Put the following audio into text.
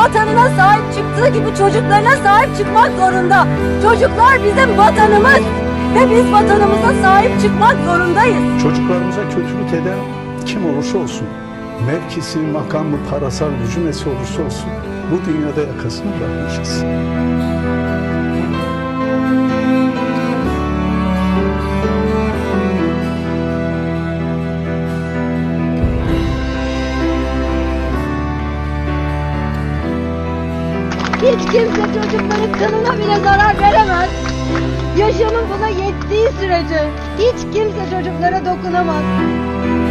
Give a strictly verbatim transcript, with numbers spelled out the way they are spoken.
vatanına sahip çıktığı gibi çocuklarına sahip çıkmak zorunda. Çocuklar bizim vatanımız ve biz vatanımıza sahip çıkmak zorundayız. Çocuklarımıza kötülük eden kim olursa olsun, mevkisi, makamı, parasal gücü nesi olursa olsun, bu dünyada yakasını bırakmayacağız. Hiç kimse çocukların kanına bile zarar veremez. Yaşamın buna yettiği sürece hiç kimse çocuklara dokunamaz.